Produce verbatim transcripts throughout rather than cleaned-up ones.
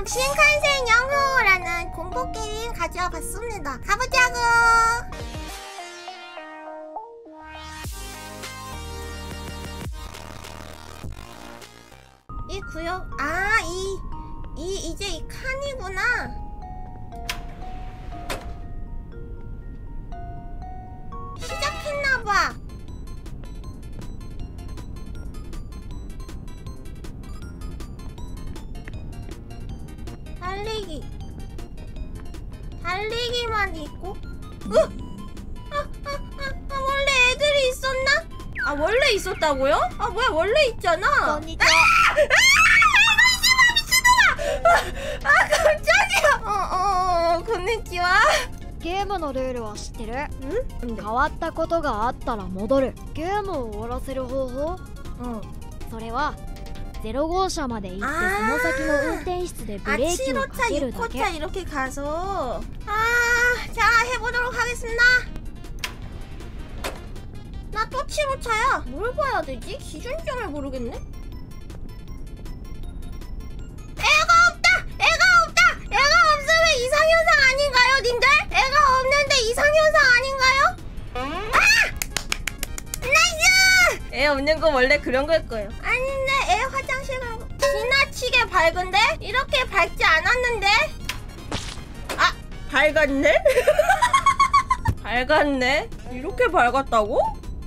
신칸센 영웅이라는 공포 게임 가져와 봤습니다. 가보자고. 이 구역, 아, 이, 이, 이제 이 칸이구나. 시작했나봐. 달리기. 달리기만 있고. 으! 아, 아, 아, 아, 원래 애들이 있었나? 아, 원래 있었다고요? 아, 뭐야, 원래 있잖아. 언니죠. 아! 아, 아, 깜짝이야. 어, 어, 어, konnichiwa. ゲームのルールは知ってる？ ん？ 変わったことがあったら戻る。ゲームを終わらせる方法？ うん。 それはゼロ号車まで行ってその先の運転室でブレーキをかけるだけ。 아, 칠 호차, 육 호차 이렇게 가서. 아, 자, 해보도록 하겠습니다. 나 또 칠 호차야. 뭘 봐야 되지? 기준점을 모르겠네. 애가 없다! 애가 없다! 애가 없으면 이상현상 아닌가요, 님들? 애가 없는데 이상현상 아닌가요? 아! 나이스! 애 없는 건 원래 그런 걸 거예요. 아닌데, 애 화장실 간 거. 지나치게 밝은데? 이렇게 밝지 않았는데? 아! 밝았네? 밝았네? 이렇게 밝았다고?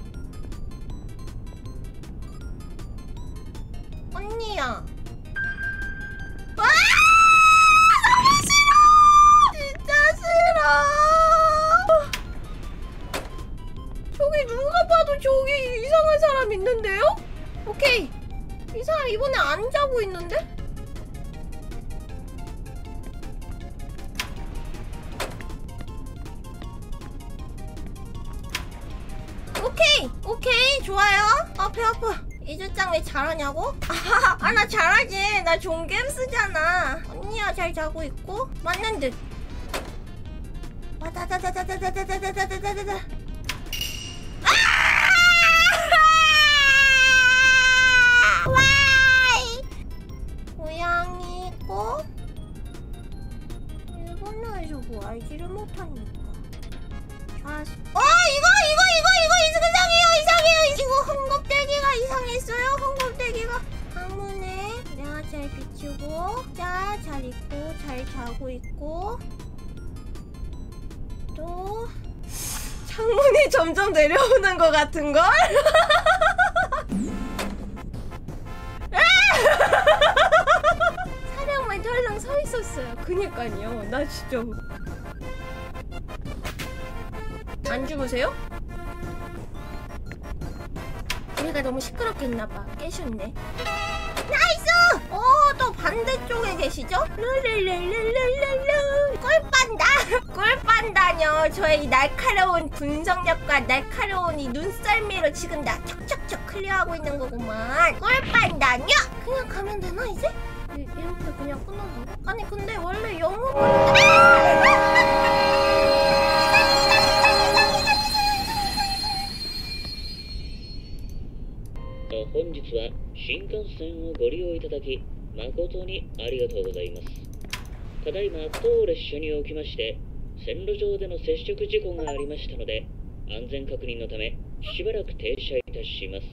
언니야. 와! 너무 싫어! 진짜 싫어! 저기 누가 봐도 저기 이상한 사람 있는데요? 오케이. 이 사람 이번에 안 자고 있는데? 오케이! 오케이! 좋아요. 아, 배 아파. 이주짱 왜 잘하냐고? 아, 나 잘하지. 나 종겜 쓰잖아. 언니야 잘 자고 있고. 맞는 듯. 와다다다다다다다다다다다다다. 와이! 고양이 있고. 일본어에서 뭐 알지를 못하니까. 좌수. 어, 이거 이거 이거 이거 이상해요 이상해요. 이거 흥겁대기가 이상했어요. 흥겁대기가. 창문에 내가 잘 비추고, 자, 잘 있고, 잘 자고 있고. 또 창문이 점점 내려오는 것 같은걸? 사냥만 털랑 서 있었어요. 그니까요. 나 진짜 안 죽으세요? 우리가 너무 시끄럽겠나봐. 깨셨네. 나이스! 오, 또 반대쪽에 계시죠? 룰룰룰룰룰룰 꿀빤다! 꿀빤다뇨. 저의 이 날카로운 분석력과 날카로운 이 눈썰미로 지금 나 척척척 클리어하고 있는 거구만. 꿀빤다뇨! 그냥 가면 되나 이제? 이, 이렇게 그냥 끊어서. 아니 근데 원래 영웅은 本日は新幹線をご利用いただき誠にありがとうございます。ただいま当列車におきまして線路上での接触事故がありましたので安全確認のためしばらく停車いたします。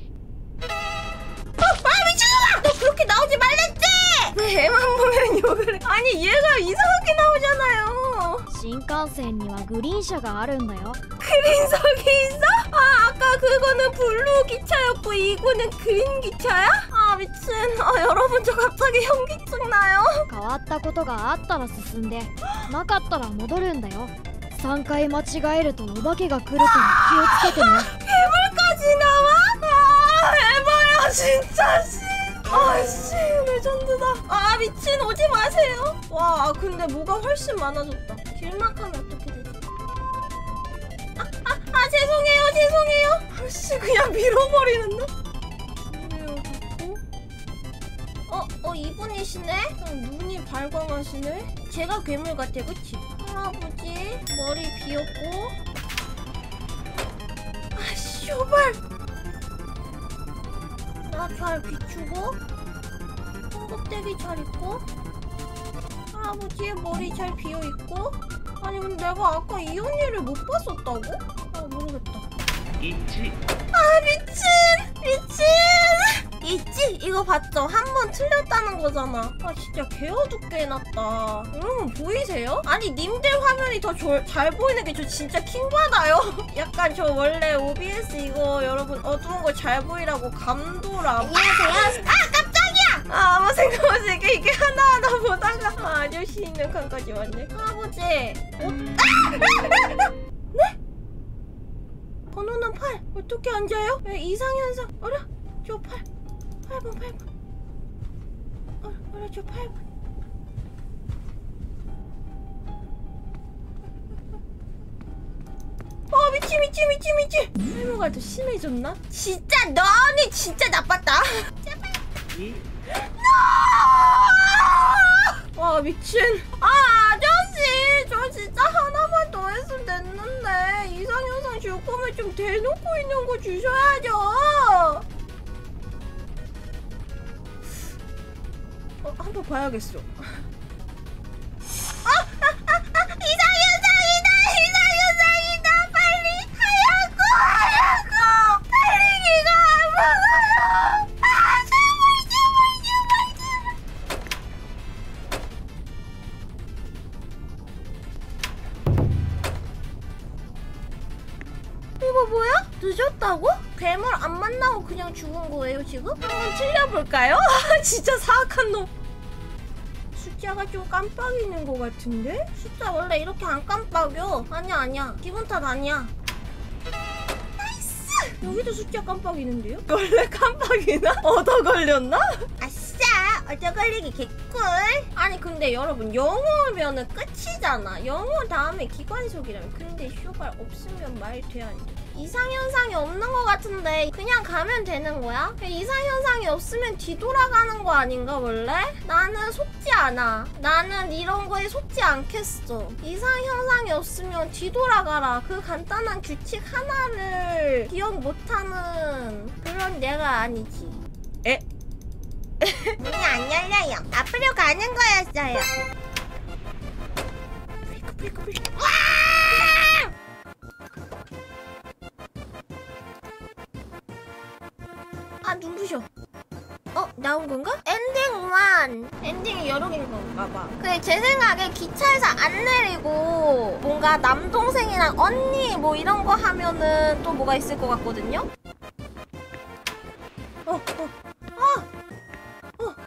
어! 아, 미친놈아! 너 그렇게 나오지 말랬지! 왜 애만 보면 욕을 해? 아니 얘가 이상하게 나오잖아요. 新幹線にはグリーン車があるんだよ。 그린석이 있어? 아, 아까 그거는 블루 기차였고 이거는 그린 기차야? 아, 미친. 아, 여러분 저 갑자기 현기증 나요. 変わったことがあったら進んで、なかったら戻るんだよ。さんかい間違えるとお化けが来るから気をつけてね。 괴물까지 나와? 아, 에바야 진짜 씨. 아씨 레전드다. 아, 미친. 오지 마세요. 와, 근데 뭐가 훨씬 많아졌다. 길막 하면 어떻게 되지? 아, 아, 아, 죄송해요 죄송해요. 아씨 그냥 밀어버리는데? 좋고. 어? 어, 이분이시네? 눈이 발광하시네? 제가 괴물 같아 그치? 할아버지 머리 비었고. 아, 쇼발. 나 잘 비추고, 콩껍데기 잘 입고. 할아버지의 머리 잘 비어있고. 아니 근데 내가 아까 이 언니를 못 봤었다고? 아 모르겠다. 있지. 아 미친! 미친! 있지? 이거 봤죠? 한 번 틀렸다는 거잖아. 아 진짜 개어둡게 해놨다. 여러분 보이세요? 아니 님들 화면이 더 잘 보이는 게 저 진짜 킹받아요. 약간 저 원래 오비에스 이거 여러분 어두운 거 잘 보이라고 감도라. 안녕하세요. 아 깜짝이야! 아 아무 생각 없이 이게, 이게 하나하나 보다가 아, 아저씨 있는 칸까지 왔네. 할아버지 어? 아! 네? 번호는 팔. 어떻게 앉아요? 왜 이상현상. 어라? 저 팔. 팔 번, 팔 번. 어, 어라, 저 팔 번. 어, 미치, 미치, 미치, 미치. 탈모가 더 심해졌나? 진짜, 너 언니 진짜 나빴다. 제발. 이? 와, 미친. 아, 아저씨. 저 진짜 하나만 더 했으면 됐는데. 이상현상 줄 거면 좀 대놓고 있는 거 주셔야죠. 어, 한번 봐야겠어. 아, 아, 아, 아, 이상현상이다! 이상현상이다! 빨리 하라고! 하라고! 빨리 이거 안 먹어요! 아, 제발, 제발, 제발, 제발. 이거 뭐야? 늦었다고? 괴물 안 만나고 그냥 죽은 거예요 지금? 한번 틀려볼까요? 진짜 사악한 놈. 숫자가 좀 깜빡이는 것 같은데? 숫자 원래 이렇게 안 깜빡여. 아니야 아니야 기분 탓 아니야. 나이스! 여기도 숫자 깜빡이는데요? 원래 깜빡이나? 얻어 걸렸나? 아싸! 얻어 걸리기 개꿀. 아니 근데 여러분 영어면은 끝이잖아. 영어 다음에 기관속이라면. 근데 쇼발 없으면 말 돼 안 돼? 이상현상이 없는 것 같은데 그냥 가면 되는 거야? 이상현상이 없으면 뒤돌아가는 거 아닌가 원래? 나는 속지 않아. 나는 이런 거에 속지 않겠어. 이상현상이 없으면 뒤돌아가라. 그 간단한 규칙 하나를 기억 못하는 그런 내가 아니지. 에? 문이 안 열려요. 앞으로 가는 거였어요. 브레이크 브레이크 브레이크. 와! 아 눈부셔. 어? 나온 건가? 엔딩 일. 엔딩이 여러 개인 건가 봐. 그래 제 생각에 기차에서 안 내리고 뭔가 남동생이랑 언니 뭐 이런 거 하면은 또 뭐가 있을 것 같거든요? 어, 어, 어, 어.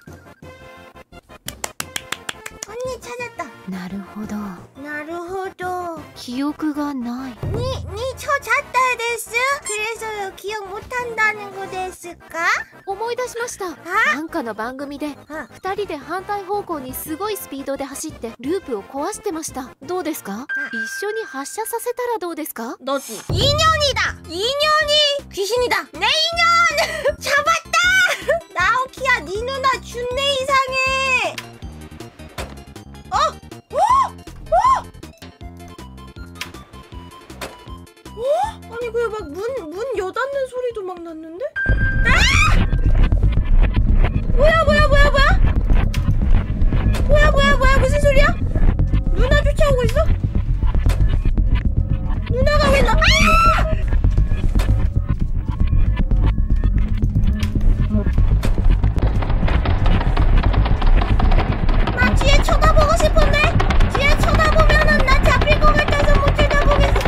언니 찾았다. なるほど。 나루호도. 記憶がない。 니, 니 쳐잤다 데스? 그래서요 기억 못한다는 거 데스까? 思い出しました。なんかの番組であふたりで反対方向にすごいスピードで走ってループを壊してました。どうですか？一緒に発射させたらどうですか？ 너지. 인연이다. 인연이 귀신이다. 내 인연. 잡았다. 나오키야 니 누나 준내 이상해. 어? 어? 어? 어? 아니 그 막 문 문 여닫는 소리도 막 났는데? 아! 뭐야 뭐야 뭐야 뭐야? 뭐야 뭐야 뭐야 무슨 소리야? 누나 쫓아오고 있어? 누나가 왜 나? 아! 나 뒤에 쳐다보고 싶은데? 뒤에 쳐다보면은 나 잡힐 것 같아서 못 쳐다보겠어.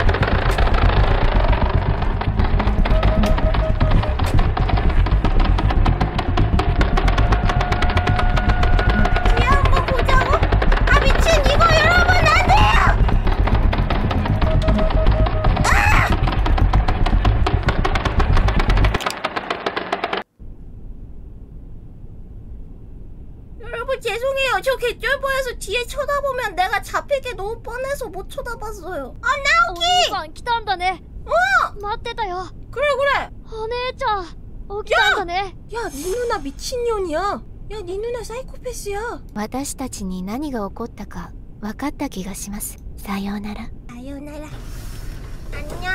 뒤에 한번 보자고? 아 미친 이거 여러분 안 돼요! 아! 여러분 죄송해요. 저 개쩔보여서 뒤에 쳐다보면 내가 잡힐 게 너무 뻔해서 못 쳐다봤어요. 아 お 나오키! 兄さん来たんだね。 어! 待ってたよ。 그래 그래. お姉ちゃん起きたんだね。 야, 니 누나 미친년이야. 야, 니 누나 사이코패스야. 私たちに何が起こったか分かった気がします。さようなら。 사요나라. 안녕.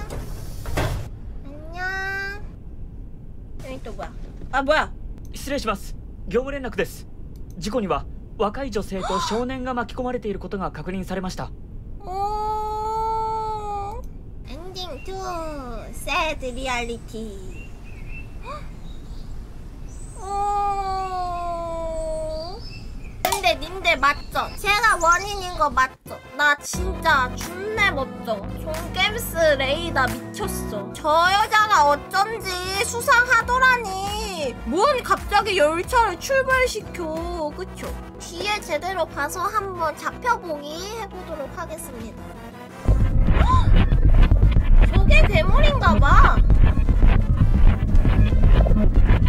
안녕. 여기 또 뭐야? 아, 뭐야? 失礼します。業務連絡です。事故には若い女性と少年が巻き込まれていることが確認されました。 오 엔딩 투 sad reality. 어... 근데 님들 맞죠? 제가 원인인 거 맞죠? 나 진짜 준내 멋져. 존겜스 레이다 미쳤어. 저 여자가 어쩐지 수상하더라니. 뭔 갑자기 열차를 출발시켜. 그쵸? 뒤에 제대로 봐서 한번 잡혀보기 해보도록 하겠습니다. 헉! 저게 괴물인가봐.